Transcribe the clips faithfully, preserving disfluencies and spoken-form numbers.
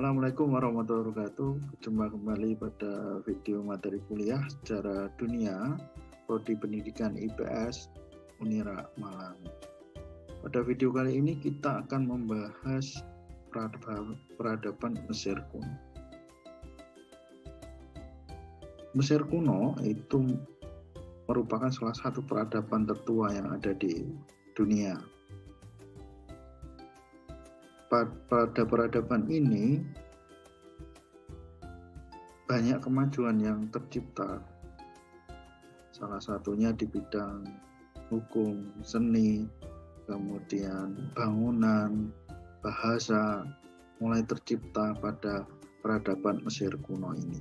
Assalamualaikum warahmatullahi wabarakatuh. Berjumpa kembali pada video materi kuliah sejarah dunia Prodi Pendidikan I P S Unira Malang. Pada video kali ini kita akan membahas peradaban Mesir kuno. Mesir kuno itu merupakan salah satu peradaban tertua yang ada di dunia. Pada peradaban ini banyak kemajuan yang tercipta, salah satunya di bidang hukum, seni, kemudian bangunan, bahasa mulai tercipta pada peradaban Mesir kuno ini.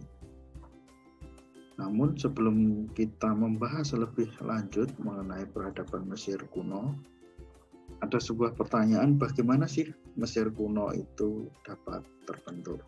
Namun sebelum kita membahas lebih lanjut mengenai peradaban Mesir kuno, ada sebuah pertanyaan, bagaimana sih Mesir kuno itu dapat terbentuk?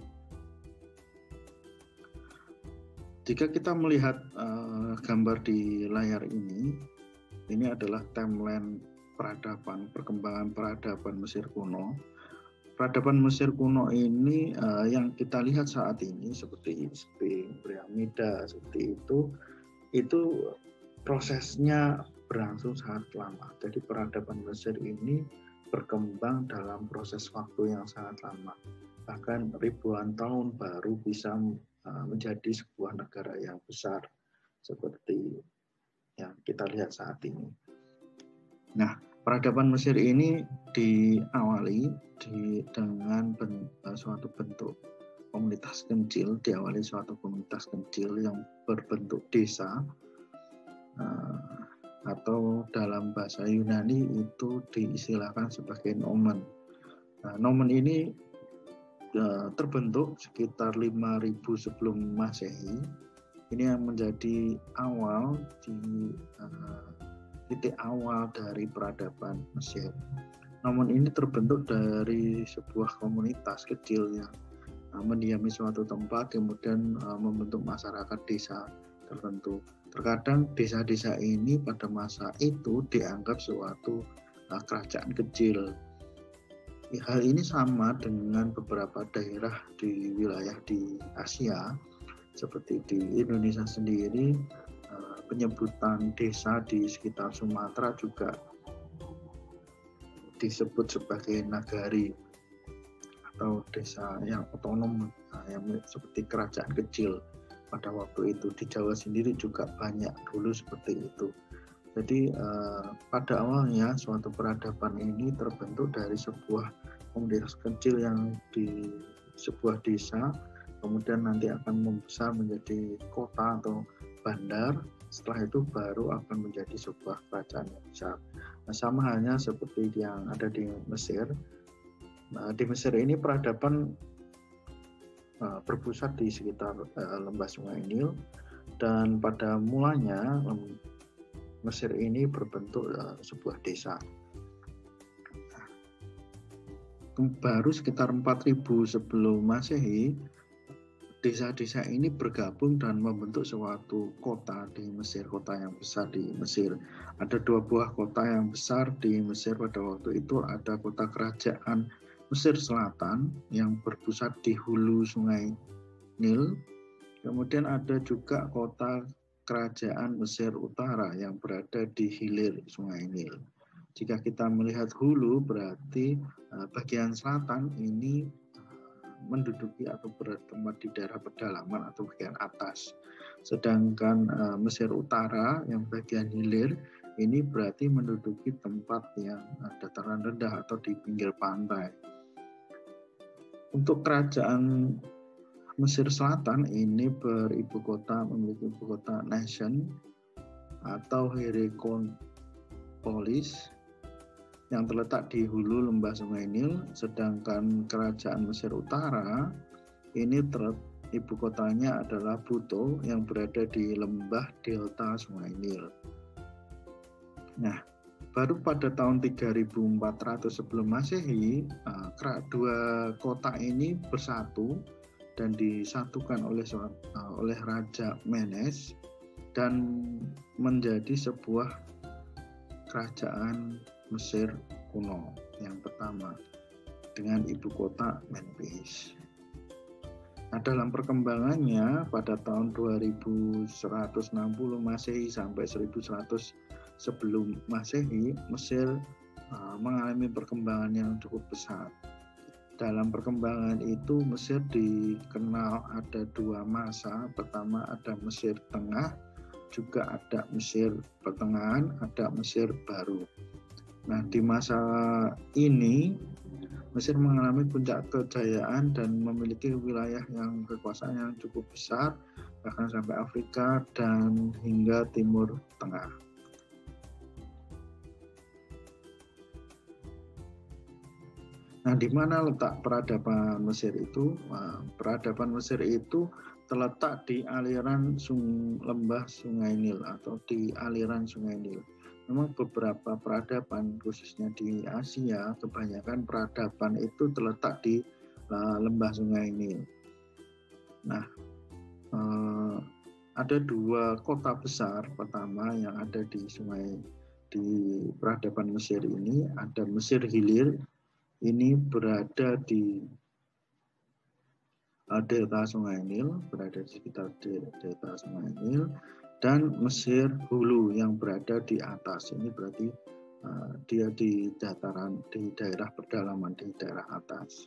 Jika kita melihat uh, gambar di layar ini, ini adalah timeline peradaban, perkembangan peradaban Mesir kuno. Peradaban Mesir kuno ini uh, yang kita lihat saat ini seperti seperti piramida seperti itu, itu prosesnya berlangsung sangat lama. Jadi peradaban Mesir ini berkembang dalam proses waktu yang sangat lama. Bahkan ribuan tahun baru bisa uh, menjadi sebuah negara yang besar seperti yang kita lihat saat ini. Nah, peradaban Mesir ini diawali di, dengan ben, uh, suatu bentuk komunitas kecil, diawali suatu komunitas kecil yang berbentuk desa. Uh, atau dalam bahasa Yunani itu diistilahkan sebagai nomen. Nah, nomen ini uh, terbentuk sekitar lima ribu sebelum Masehi. Ini yang menjadi awal di uh, titik awal dari peradaban Mesir. Nomen ini terbentuk dari sebuah komunitas kecil yang uh, mendiami suatu tempat, kemudian uh, membentuk masyarakat desa tertentu. Terkadang desa-desa ini pada masa itu dianggap suatu uh, kerajaan kecil. Hal ini sama dengan beberapa daerah di wilayah di Asia, seperti di Indonesia sendiri, uh, penyebutan desa di sekitar Sumatera juga disebut sebagai nagari atau desa yang otonom, uh, yang seperti kerajaan kecil. Pada waktu itu di Jawa sendiri juga banyak dulu seperti itu. Jadi eh, pada awalnya suatu peradaban ini terbentuk dari sebuah komunitas kecil yang di sebuah desa, kemudian nanti akan membesar menjadi kota atau bandar. Setelah itu baru akan menjadi sebuah kerajaan yang besar. Nah, sama halnya seperti yang ada di Mesir. Nah, di Mesir ini peradaban berpusat di sekitar uh, lembah Sungai Nil, dan pada mulanya um, Mesir ini berbentuk uh, sebuah desa. Baru sekitar empat ribu sebelum Masehi, desa-desa ini bergabung dan membentuk suatu kota di Mesir, kota yang besar di Mesir. Ada dua buah kota yang besar di Mesir pada waktu itu, ada kota kerajaan Mesir Selatan yang berpusat di hulu Sungai Nil. Kemudian ada juga kota kerajaan Mesir Utara yang berada di hilir Sungai Nil. Jika kita melihat hulu, berarti uh, bagian selatan ini uh, menduduki atau bertempat di daerah pedalaman atau bagian atas. Sedangkan uh, Mesir Utara yang bagian hilir ini berarti menduduki tempat yang uh, dataran rendah atau di pinggir pantai. Untuk kerajaan Mesir Selatan ini beribu kota, memiliki ibu kota Nation atau Hierakonpolis yang terletak di hulu lembah Sungai Nil, sedangkan kerajaan Mesir Utara ini ter, ibu kotanya adalah Buto yang berada di lembah delta Sungai Nil. Nah, baru pada tahun tiga ribu empat ratus sebelum Masehi, dua kota ini bersatu dan disatukan oleh oleh Raja Menes dan menjadi sebuah kerajaan Mesir kuno yang pertama dengan ibu kota Memphis. Nah, dalam perkembangannya pada tahun dua ribu seratus enam puluh Masehi sampai seribu seratus sebelum Masehi, Mesir uh, mengalami perkembangan yang cukup besar. Dalam perkembangan itu Mesir dikenal ada dua masa. Pertama ada Mesir Tengah, juga ada Mesir Pertengahan, ada Mesir Baru. Nah, di masa ini Mesir mengalami puncak kejayaan dan memiliki wilayah yang kekuasaan yang cukup besar, bahkan sampai Afrika dan hingga Timur Tengah. Nah, di mana letak peradaban Mesir itu? Nah, peradaban Mesir itu terletak di aliran sung, lembah Sungai Nil atau di aliran Sungai Nil. Memang beberapa peradaban, khususnya di Asia, kebanyakan peradaban itu terletak di uh, lembah Sungai Nil. Nah, uh, ada dua kota besar. Pertama yang ada di sungai di peradaban Mesir ini, ada Mesir Hilir. Ini berada di uh, delta Sungai Nil, berada di sekitar delta Sungai Nil. Dan Mesir Hulu yang berada di atas, ini berarti uh, dia di dataran, di daerah pedalaman, di daerah atas.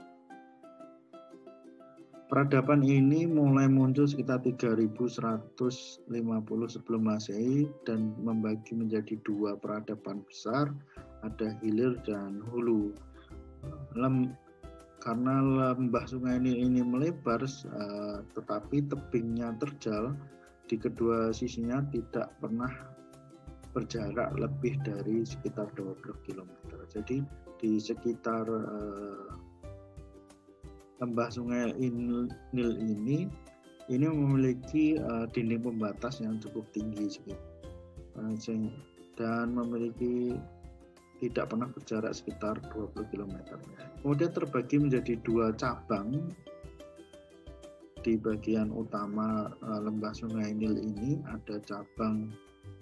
Peradaban ini mulai muncul sekitar tiga ribu seratus lima puluh sebelum Masehi dan membagi menjadi dua peradaban besar, ada Hilir dan Hulu. Lem, karena lembah Sungai Nil ini melebar, uh, tetapi tebingnya terjal, di kedua sisinya tidak pernah berjarak lebih dari sekitar dua puluh kilometer. Jadi di sekitar uh, lembah Sungai Nil ini ini memiliki uh, dinding pembatas yang cukup tinggi uh, dan memiliki tidak pernah berjarak sekitar dua puluh kilometer. Kemudian terbagi menjadi dua cabang. Di bagian utama uh, lembah Sungai Nil ini ada cabang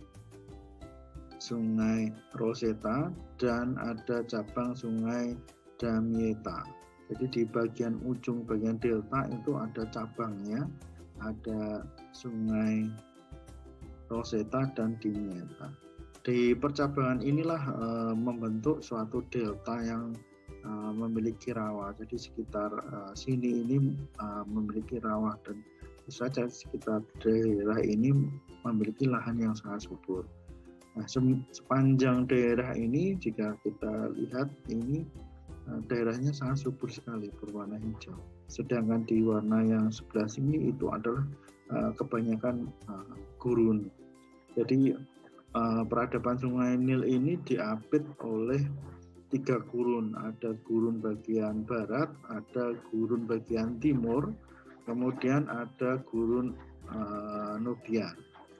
Sungai Rosetta dan ada cabang Sungai Damietta. Jadi di bagian ujung bagian delta itu ada cabangnya, ada Sungai Rosetta dan Damietta. Di percabangan inilah uh, membentuk suatu delta yang Uh, memiliki rawa. Jadi sekitar uh, sini ini uh, memiliki rawa dan tentu saja sekitar daerah ini memiliki lahan yang sangat subur. Nah, sepanjang daerah ini jika kita lihat ini uh, daerahnya sangat subur sekali, berwarna hijau. Sedangkan di warna yang sebelah sini itu adalah uh, kebanyakan uh, gurun. Jadi uh, peradaban Sungai Nil ini diapit oleh tiga gurun, ada gurun bagian barat, ada gurun bagian timur, kemudian ada gurun uh, Nubia.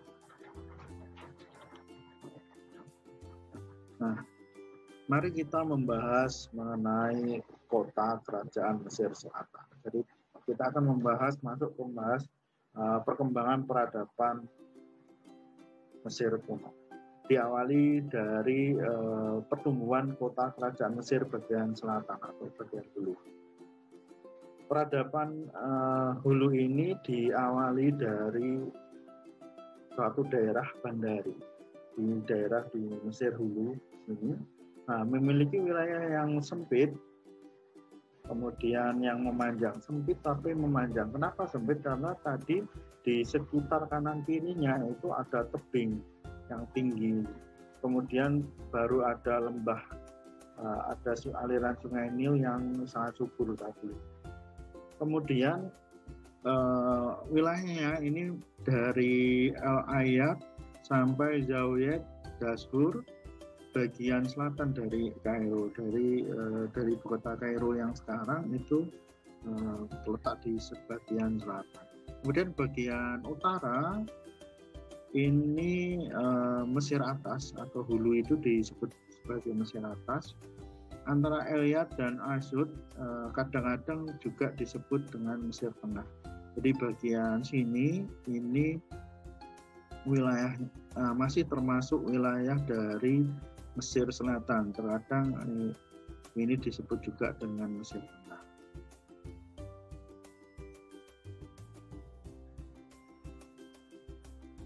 Nah, mari kita membahas mengenai kota kerajaan Mesir Selatan. Jadi kita akan membahas, masuk membahas uh, perkembangan peradaban Mesir kuno. Diawali dari uh, pertumbuhan kota kerajaan Mesir bagian selatan atau bagian hulu. Peradaban uh, hulu ini diawali dari suatu daerah bandari di daerah di Mesir hulu ini, nah, memiliki wilayah yang sempit, kemudian yang memanjang, sempit tapi memanjang. Kenapa sempit? Karena tadi di sekitar kanan kirinya itu ada tebing yang tinggi, kemudian baru ada lembah, uh, ada aliran Sungai Nil yang sangat subur tadi. Kemudian uh, wilayahnya ini dari Al-Ayat sampai Zawiyat Dashur, bagian selatan dari Kairo, dari uh, dari ibu kota Kairo yang sekarang itu uh, terletak di sebagian selatan. Kemudian bagian utara ini uh, Mesir atas atau hulu itu disebut sebagai Mesir atas. Antara Elyat dan Asud uh, kadang-kadang juga disebut dengan Mesir tengah. Jadi bagian sini ini wilayah uh, masih termasuk wilayah dari Mesir Selatan. Terkadang uh, ini disebut juga dengan Mesir tengah.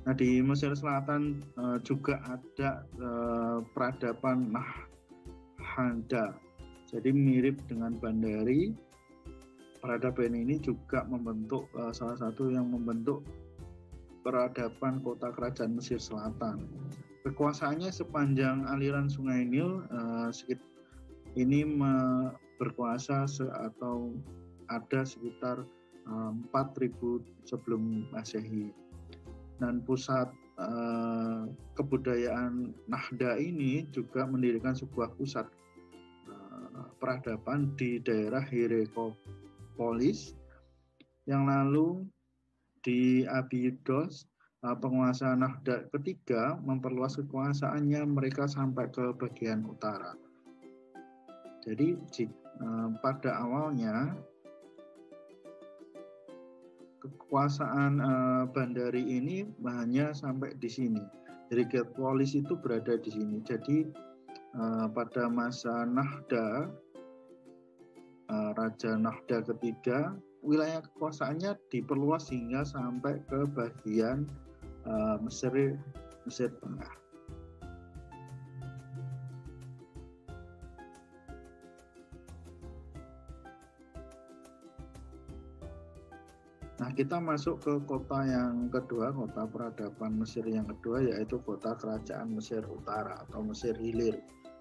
Nah, di Mesir Selatan uh, juga ada uh, peradaban Nahda. Jadi mirip dengan Bandari. Peradaban ini juga membentuk uh, salah satu yang membentuk peradaban kota kerajaan Mesir Selatan. Kekuasaannya sepanjang aliran Sungai Nil uh, ini me- berkuasa se- atau ada sekitar uh, empat ribu sebelum Masehi. Dan pusat uh, kebudayaan Nahda ini juga mendirikan sebuah pusat uh, peradaban di daerah Hierapolis yang lalu di Abydos. Uh, penguasa Nahda ketiga memperluas kekuasaannya mereka sampai ke bagian utara. Jadi uh, pada awalnya kekuasaan uh, Bandari ini hanya sampai di sini. Jadi Hierapolis itu berada di sini. Jadi uh, pada masa Nahda, uh, Raja Nahda ketiga, wilayah kekuasaannya diperluas hingga sampai ke bagian uh, Mesir, Mesir Tengah. Nah, kita masuk ke kota yang kedua, kota peradaban Mesir yang kedua, yaitu kota kerajaan Mesir Utara atau Mesir Hilir.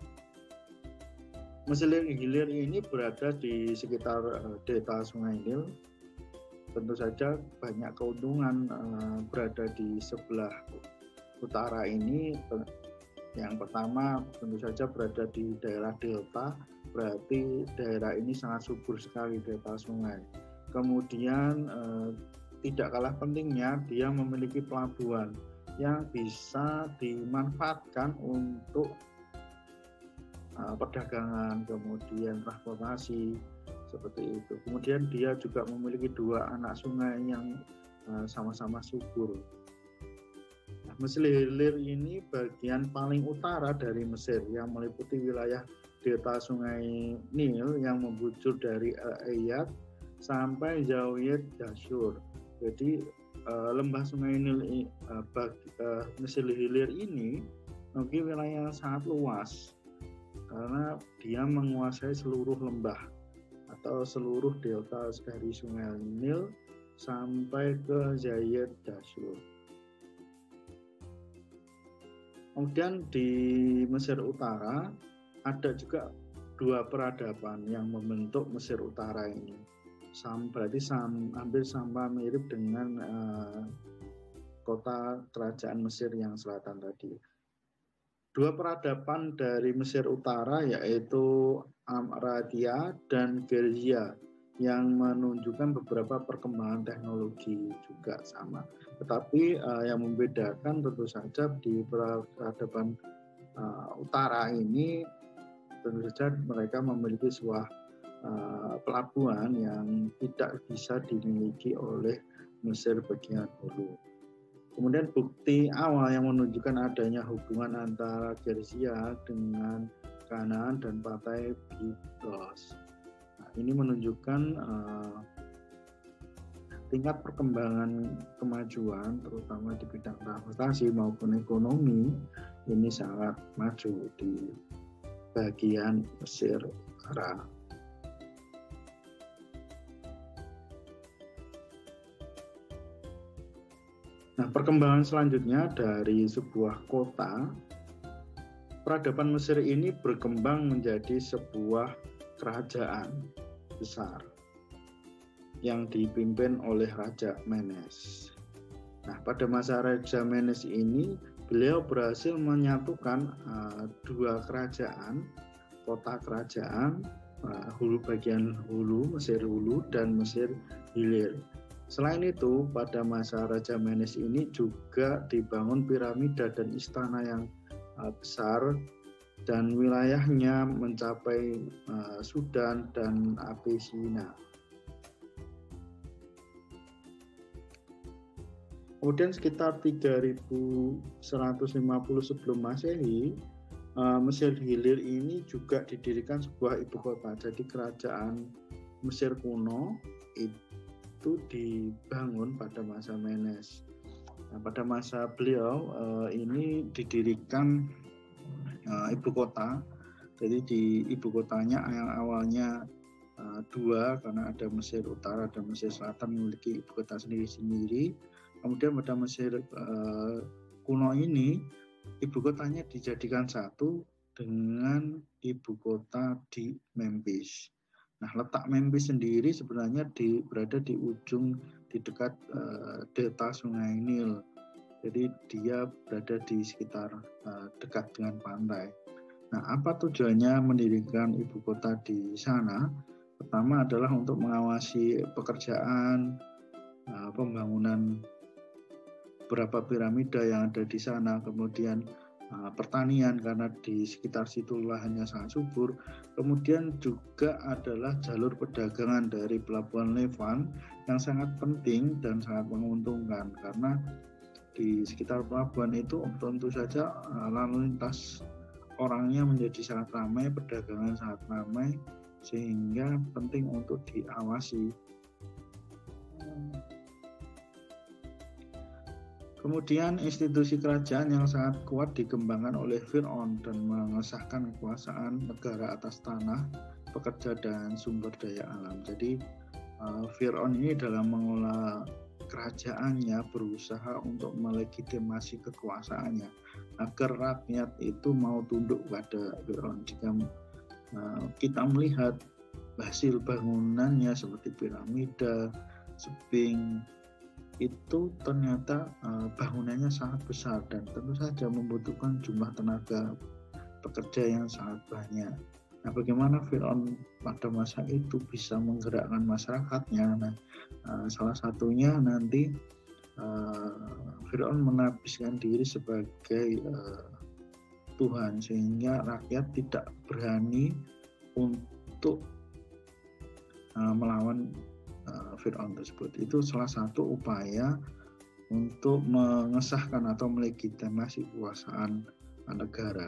Mesir Hilir ini berada di sekitar uh, delta Sungai Nil. Tentu saja banyak keuntungan uh, berada di sebelah utara ini. Yang pertama, tentu saja berada di daerah delta, berarti daerah ini sangat subur sekali delta sungai. Kemudian eh, tidak kalah pentingnya dia memiliki pelabuhan yang bisa dimanfaatkan untuk eh, perdagangan, kemudian transportasi seperti itu. Kemudian dia juga memiliki dua anak sungai yang eh, sama-sama subur. Nah, Mesir Hilir ini bagian paling utara dari Mesir yang meliputi wilayah delta Sungai Nil yang membujur dari Al-Ayat sampai Zawiyat Dashur. Jadi uh, lembah Sungai Nil uh, bagi, uh, Mesir Hilir ini memiliki wilayah yang sangat luas karena dia menguasai seluruh lembah atau seluruh delta dari Sungai Nil sampai ke Zawiyat Dashur. Kemudian di Mesir Utara ada juga dua peradaban yang membentuk Mesir Utara ini. Sam, berarti sam, hampir sama mirip dengan uh, kota kerajaan Mesir yang selatan tadi. Dua peradaban dari Mesir Utara yaitu Amradia dan Gerzia yang menunjukkan beberapa perkembangan teknologi juga sama. Tetapi uh, yang membedakan tentu saja di peradaban uh, utara ini tentu saja mereka memiliki sebuah Uh, pelabuhan yang tidak bisa dimiliki oleh Mesir bagian hulu. Kemudian bukti awal yang menunjukkan adanya hubungan antara Gerzia dengan Kanaan dan pantai Byblos. Nah, ini menunjukkan uh, tingkat perkembangan kemajuan terutama di bidang transportasi maupun ekonomi ini sangat maju di bagian Mesir Utara. Nah, perkembangan selanjutnya dari sebuah kota, peradaban Mesir ini berkembang menjadi sebuah kerajaan besar yang dipimpin oleh Raja Menes. Nah, pada masa Raja Menes ini, beliau berhasil menyatukan uh, dua kerajaan, kota kerajaan, uh, hulu bagian hulu, Mesir Hulu dan Mesir Hilir. Selain itu, pada masa Raja Menes ini juga dibangun piramida dan istana yang uh, besar dan wilayahnya mencapai uh, Sudan dan Abyssinia. Kemudian sekitar tiga ribu seratus lima puluh sebelum Masehi, uh, Mesir Hilir ini juga didirikan sebuah ibu kota. Jadi kerajaan Mesir kuno itu dibangun pada masa Menes. Nah, pada masa beliau uh, ini didirikan uh, ibu kota. Jadi di ibu kotanya yang awalnya uh, dua, karena ada Mesir Utara dan Mesir Selatan memiliki ibu kota sendiri-sendiri. Kemudian pada Mesir uh, kuno ini ibu kotanya dijadikan satu dengan ibu kota di Memphis. Nah, letak Memphis sendiri sebenarnya di, berada di ujung di dekat uh, delta Sungai Nil. Jadi dia berada di sekitar uh, dekat dengan pantai. Nah, apa tujuannya mendirikan ibu kota di sana? Pertama adalah untuk mengawasi pekerjaan uh, pembangunan beberapa piramida yang ada di sana, kemudian uh, pertanian karena di sekitar situ lahannya sangat subur, kemudian juga adalah jalur perdagangan dari pelabuhan Levant yang sangat penting dan sangat menguntungkan karena di sekitar pelabuhan itu tentu saja uh, lalu lintas orangnya menjadi sangat ramai, perdagangan sangat ramai, sehingga penting untuk diawasi. Kemudian institusi kerajaan yang sangat kuat dikembangkan oleh Fir'aun dan mengesahkan kekuasaan negara atas tanah, pekerja dan sumber daya alam. Jadi uh, Fir'aun ini dalam mengelola kerajaannya berusaha untuk melegitimasi kekuasaannya agar rakyat itu mau tunduk pada Fir'aun. Jika uh, kita melihat hasil bangunannya seperti piramida, Sphinx, itu ternyata uh, bangunannya sangat besar dan tentu saja membutuhkan jumlah tenaga pekerja yang sangat banyak. Nah, bagaimana Fir'aun pada masa itu bisa menggerakkan masyarakatnya? Nah, uh, salah satunya nanti uh, Fir'aun menabiskan diri sebagai uh, Tuhan sehingga rakyat tidak berani untuk uh, melawan Uh, Fir'aun tersebut. Itu salah satu upaya untuk mengesahkan atau melegitimasi kekuasaan negara.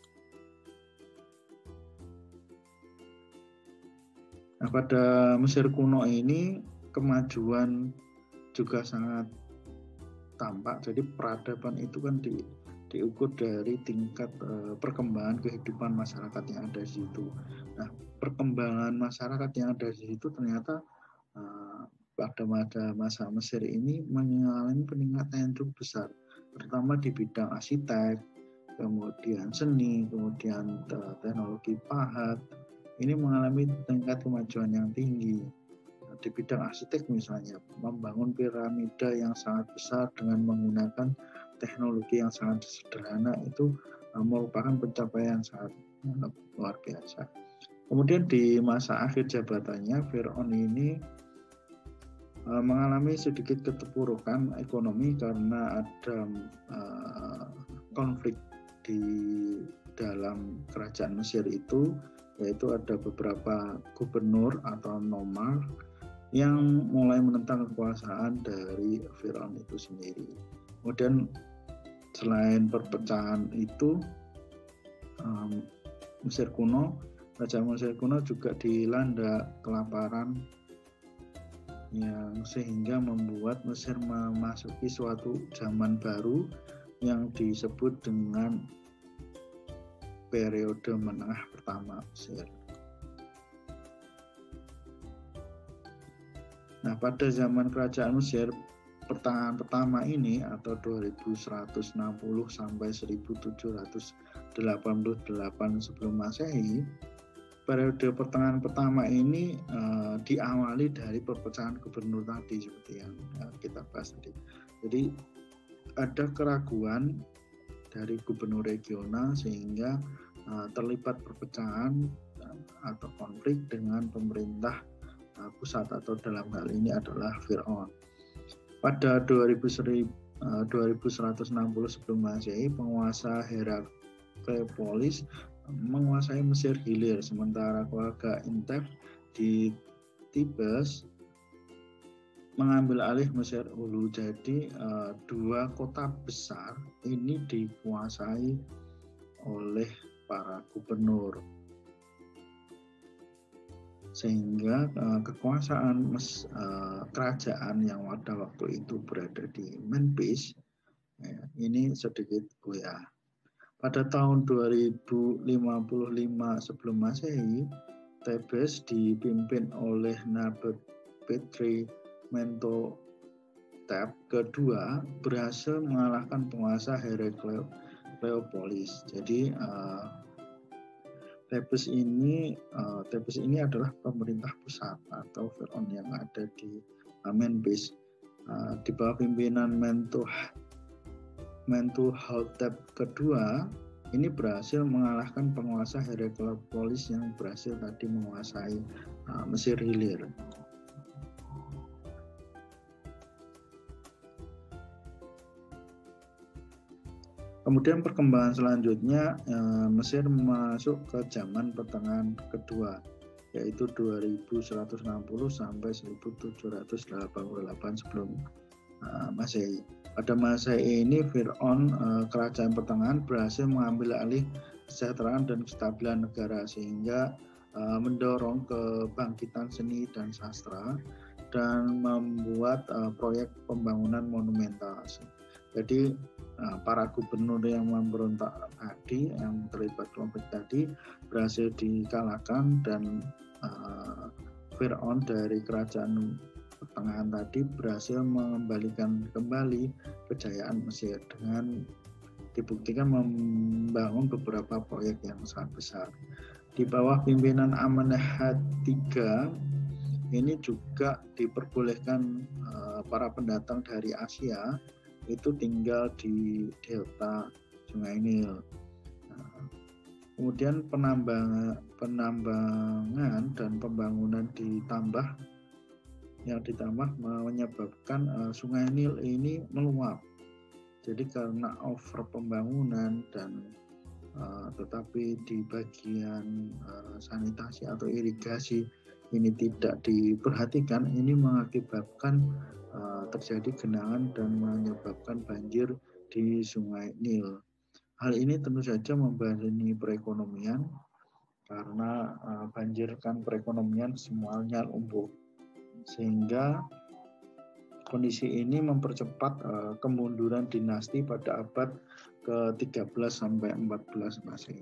Nah, pada Mesir kuno ini kemajuan juga sangat tampak. Jadi peradaban itu kan di, diukur dari tingkat uh, perkembangan kehidupan masyarakat yang ada di situ. Nah, perkembangan masyarakat yang ada di situ ternyata Uh, pada masa Mesir ini mengalami peningkatan yang cukup besar, terutama di bidang arsitek, kemudian seni, kemudian uh, teknologi pahat. Ini mengalami tingkat kemajuan yang tinggi. Di bidang arsitek misalnya, membangun piramida yang sangat besar dengan menggunakan teknologi yang sangat sederhana itu uh, merupakan pencapaian sangat uh, luar biasa. Kemudian di masa akhir jabatannya, Fir'aun ini uh, mengalami sedikit keterpurukan ekonomi karena ada uh, konflik di dalam kerajaan Mesir itu, yaitu ada beberapa gubernur atau nomark yang mulai menentang kekuasaan dari Fir'aun itu sendiri. Kemudian selain perpecahan itu, um, Mesir kuno Kerajaan Mesir kuno juga dilanda kelaparan yang sehingga membuat Mesir memasuki suatu zaman baru yang disebut dengan periode menengah pertama Mesir. Nah, pada zaman kerajaan Mesir pertengahan pertama ini atau dua ribu seratus enam puluh sampai seribu tujuh ratus delapan puluh delapan sebelum Masehi, periode pertengahan pertama ini uh, diawali dari perpecahan gubernur tadi seperti yang uh, kita bahas tadi. Jadi ada keraguan dari gubernur regional sehingga uh, terlibat perpecahan uh, atau konflik dengan pemerintah uh, pusat atau dalam hal ini adalah Fir'aun. Pada dua ribu seratus enam puluh sebelum Masehi, penguasa Heraklepolis menguasai Mesir Hilir, sementara keluarga Intef di Tibes mengambil alih Mesir Hulu. Jadi uh, dua kota besar ini dikuasai oleh para gubernur, sehingga uh, kekuasaan mes, uh, kerajaan yang pada waktu itu berada di Memphis ini sedikit goyah. Pada tahun dua ribu lima puluh lima sebelum Masehi, Thebes dipimpin oleh Nabet-Petri Mentotep kedua berhasil mengalahkan penguasa Herakleopolis. Jadi uh, Thebes ini uh, Thebes ini adalah pemerintah pusat atau Firaun yang ada di uh, Memphis uh, di bawah pimpinan Mentuh Mentuhotep kedua ini berhasil mengalahkan penguasa Herakleopolis yang berhasil tadi menguasai uh, Mesir Hilir. Kemudian perkembangan selanjutnya Mesir masuk ke zaman pertengahan kedua, yaitu dua ribu seratus enam puluh sampai seribu tujuh ratus delapan puluh delapan sebelum Masehi. Pada masa ini Fir'aun kerajaan pertengahan berhasil mengambil alih kesejahteraan dan kestabilan negara sehingga mendorong kebangkitan seni dan sastra dan membuat proyek pembangunan monumental. Jadi para gubernur yang memberontak tadi, yang terlibat konflik tadi berhasil dikalahkan dan uh, Fir'aun dari kerajaan pertengahan tadi berhasil mengembalikan kembali kejayaan Mesir dengan dibuktikan membangun beberapa proyek yang sangat besar. Di bawah pimpinan Amenemhat tiga ini juga diperbolehkan uh, para pendatang dari Asia itu tinggal di delta Sungai Nil. Nah, kemudian penambang, penambangan dan pembangunan ditambah, yang ditambah menyebabkan uh, Sungai Nil ini meluap. Jadi karena over pembangunan dan uh, tetapi di bagian uh, sanitasi atau irigasi ini tidak diperhatikan, ini mengakibatkan Uh, terjadi genangan dan menyebabkan banjir di Sungai Nil. Hal ini tentu saja membebani perekonomian karena uh, banjir kan perekonomian semuanya lumpuh, sehingga kondisi ini mempercepat uh, kemunduran dinasti pada abad ke tiga belas sampai empat belas Masehi.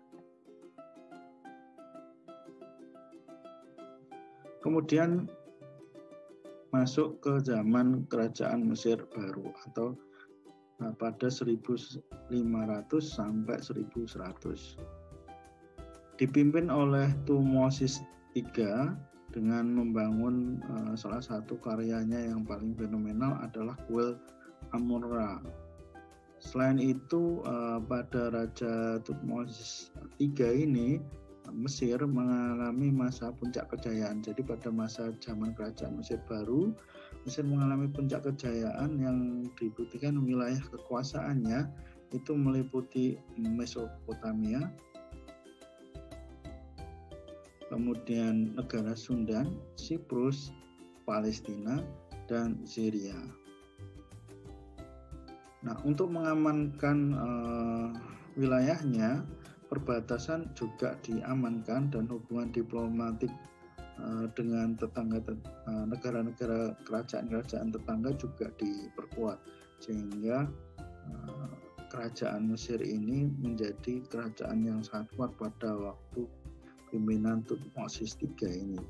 Kemudian masuk ke zaman kerajaan Mesir baru atau nah, pada seribu lima ratus sampai seribu seratus. Dipimpin oleh Thutmosis tiga dengan membangun uh, salah satu karyanya yang paling fenomenal adalah kuil Amon-Ra. Selain itu uh, pada Raja Thutmosis tiga ini Mesir mengalami masa puncak kejayaan. Jadi pada masa zaman kerajaan Mesir baru, Mesir mengalami puncak kejayaan yang dibuktikan wilayah kekuasaannya itu meliputi Mesopotamia, kemudian negara Sundan, Siprus, Palestina, dan Syria. Nah, untuk mengamankan uh, wilayahnya, perbatasan juga diamankan dan hubungan diplomatik uh, dengan tetangga uh, negara-negara kerajaan-kerajaan tetangga juga diperkuat sehingga uh, kerajaan Mesir ini menjadi kerajaan yang sangat kuat pada waktu pimpinan Thutmosis tiga ini.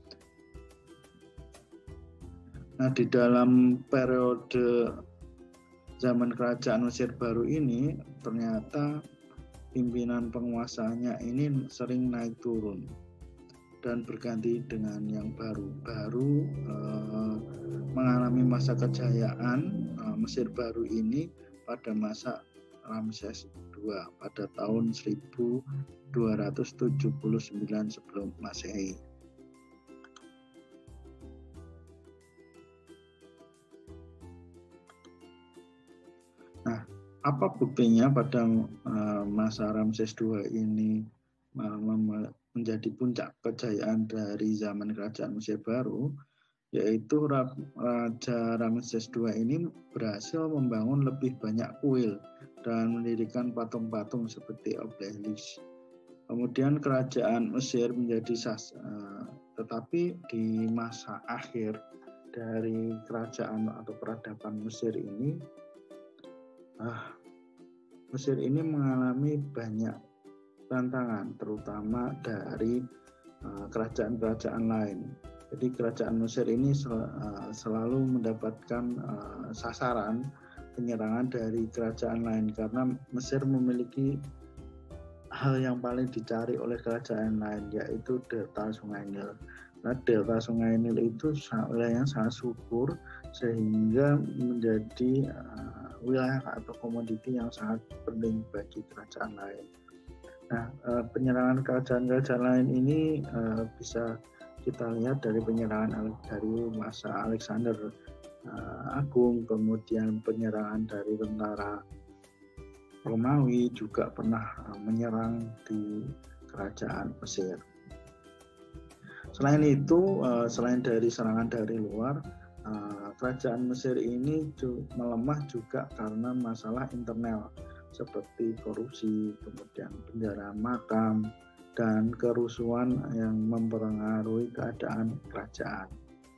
Nah, di dalam periode zaman kerajaan Mesir baru ini ternyata pimpinan penguasanya ini sering naik turun dan berganti dengan yang baru. Baru eh, mengalami masa kejayaan eh, Mesir baru ini pada masa Ramses kedua pada tahun seribu dua ratus tujuh puluh sembilan sebelum Masehi. Nah, apa buktinya pada uh, masa Ramses kedua ini uh, menjadi puncak kejayaan dari zaman kerajaan Mesir baru, yaitu Raja Ramses kedua ini berhasil membangun lebih banyak kuil dan mendirikan patung-patung seperti Obelisk. Kemudian kerajaan Mesir menjadi sas, uh, tetapi di masa akhir dari kerajaan atau peradaban Mesir ini, Ah, Mesir ini mengalami banyak tantangan, terutama dari uh, kerajaan-kerajaan lain. Jadi kerajaan Mesir ini sel, uh, selalu mendapatkan uh, sasaran penyerangan dari kerajaan lain karena Mesir memiliki hal yang paling dicari oleh kerajaan lain, yaitu delta Sungai Nil. Nah, delta Sungai Nil itu wilayah yang sangat subur sehingga menjadi uh, wilayah atau komoditi yang sangat penting bagi kerajaan lain. Nah, uh, penyerangan kerajaan-kerajaan lain ini uh, bisa kita lihat dari penyerangan dari masa Alexander uh, Agung, kemudian penyerangan dari tentara Romawi juga pernah uh, menyerang di kerajaan Mesir. Selain itu, uh, selain dari serangan dari luar, uh, kerajaan Mesir ini melemah juga karena masalah internal seperti korupsi, kemudian penjarahan makam, dan kerusuhan yang mempengaruhi keadaan kerajaan.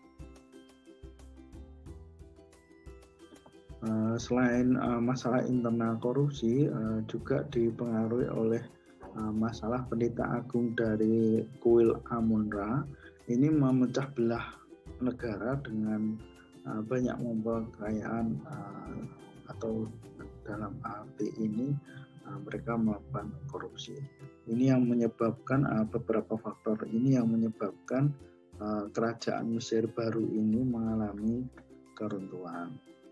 Uh, selain uh, masalah internal korupsi, uh, juga dipengaruhi oleh uh, masalah pendeta agung dari kuil Amun-Ra. Ini memecah belah negara dengan uh, banyak membawa kekayaan uh, atau dalam arti ini uh, mereka melakukan korupsi. Ini yang menyebabkan uh, beberapa faktor ini yang menyebabkan uh, kerajaan Mesir baru ini mengalami keruntuhan.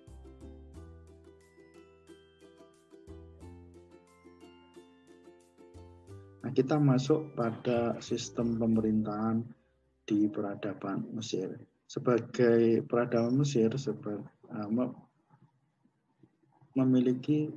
Nah, kita masuk pada sistem pemerintahan di peradaban Mesir. Sebagai peradaban Mesir sebagai, uh, memiliki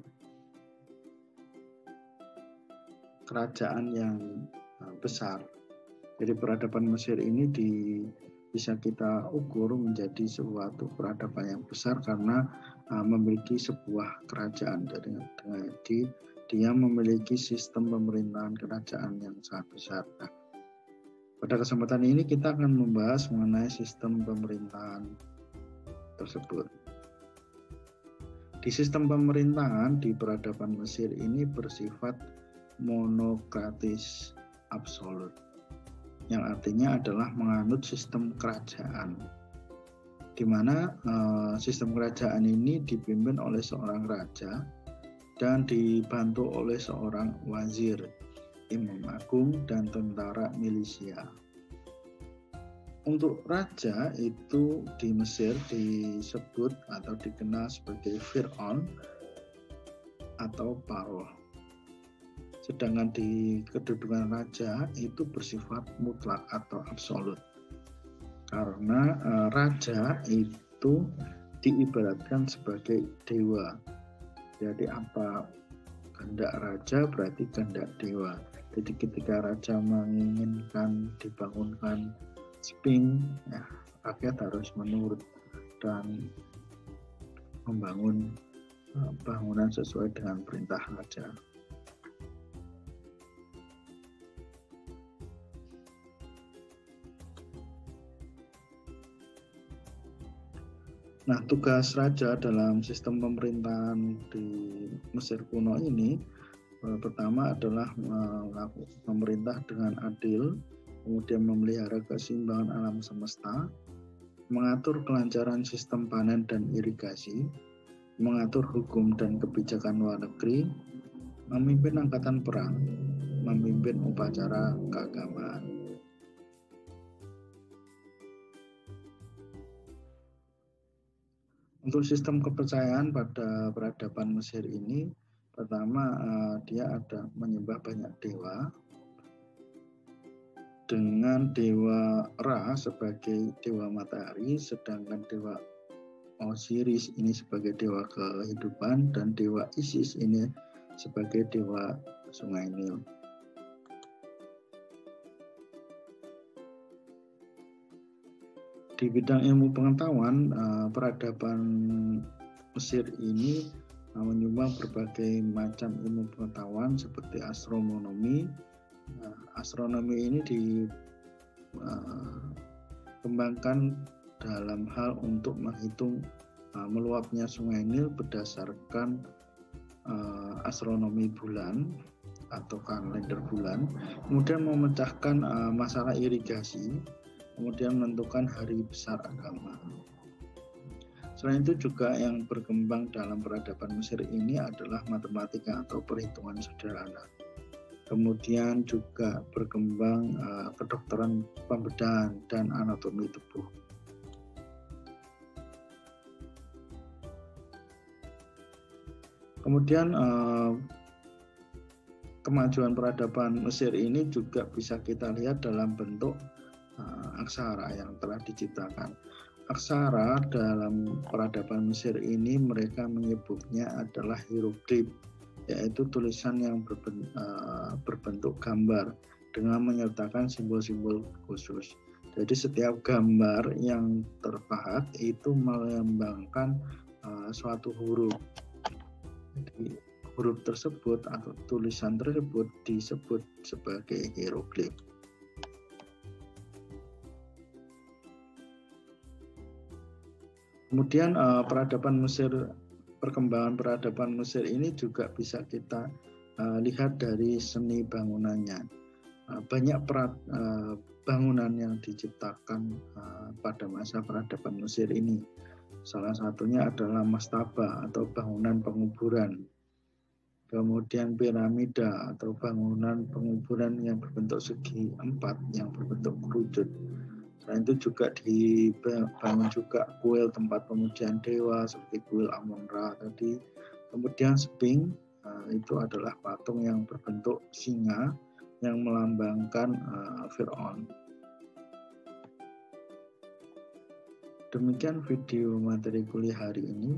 kerajaan yang uh, besar. Jadi peradaban Mesir ini di, bisa kita ukur menjadi suatu peradaban yang besar karena uh, memiliki sebuah kerajaan. Jadi, jadi dia memiliki sistem pemerintahan kerajaan yang sangat besar. Nah, pada kesempatan ini kita akan membahas mengenai sistem pemerintahan tersebut. Di sistem pemerintahan di peradaban Mesir ini bersifat monokratis absolut, yang artinya adalah menganut sistem kerajaan, di mana eh, sistem kerajaan ini dipimpin oleh seorang raja dan dibantu oleh seorang wazir, imam agung, dan tentara milisia. Untuk raja itu di Mesir disebut atau dikenal sebagai Fir'aun atau Paroh. Sedangkan di kedudukan raja itu bersifat mutlak atau absolut. Karena eh, raja itu diibaratkan sebagai dewa. Jadi apa kehendak raja berarti kehendak dewa. Jadi ketika raja menginginkan dibangunkan Sphinx, ya, rakyat harus menurut dan membangun uh, bangunan sesuai dengan perintah raja. Nah, tugas raja dalam sistem pemerintahan di Mesir kuno ini eh, pertama adalah eh, memerintah dengan adil, kemudian memelihara keseimbangan alam semesta, mengatur kelancaran sistem panen dan irigasi, mengatur hukum dan kebijakan luar negeri, memimpin angkatan perang, memimpin upacara keagamaan. Untuk sistem kepercayaan pada peradaban Mesir ini, pertama uh, dia ada menyembah banyak dewa, dengan dewa Ra sebagai dewa matahari, sedangkan dewa Osiris ini sebagai dewa kehidupan, dan dewa Isis ini sebagai dewa Sungai Nil. Di bidang ilmu pengetahuan, peradaban Mesir ini menyumbang berbagai macam ilmu pengetahuan seperti astronomi. Astronomi ini dikembangkan dalam hal untuk menghitung meluapnya Sungai Nil berdasarkan uh, astronomi bulan atau kalender bulan, kemudian memecahkan uh, masalah irigasi, kemudian menentukan hari besar agama. Selain itu juga yang berkembang dalam peradaban Mesir ini adalah matematika atau perhitungan sederhana. Kemudian juga berkembang uh, kedokteran pembedahan dan anatomi tubuh. Kemudian uh, kemajuan peradaban Mesir ini juga bisa kita lihat dalam bentuk uh, aksara yang telah diciptakan. Aksara dalam peradaban Mesir ini mereka menyebutnya adalah hieroglif, yaitu tulisan yang berbentuk, uh, berbentuk gambar dengan menyertakan simbol-simbol khusus. Jadi setiap gambar yang terpahat itu melambangkan uh, suatu huruf. Jadi huruf tersebut atau tulisan tersebut disebut sebagai hieroglif. Kemudian uh, peradaban Mesir, perkembangan peradaban Mesir ini juga bisa kita uh, lihat dari seni bangunannya. Uh, banyak perat, uh, bangunan yang diciptakan uh, pada masa peradaban Mesir ini. Salah satunya adalah mastaba atau bangunan penguburan. Kemudian piramida atau bangunan penguburan yang berbentuk segi empat yang berbentuk kerucut. Selain itu juga dibangun juga kuil tempat pemujian dewa seperti kuil Amon-Ra tadi. Kemudian Sphinx uh, itu adalah patung yang berbentuk singa yang melambangkan uh, Firaun. Demikian video materi kuliah hari ini.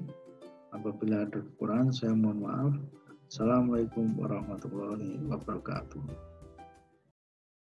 Apabila ada kekurangan saya mohon maaf. Assalamualaikum warahmatullahi wabarakatuh.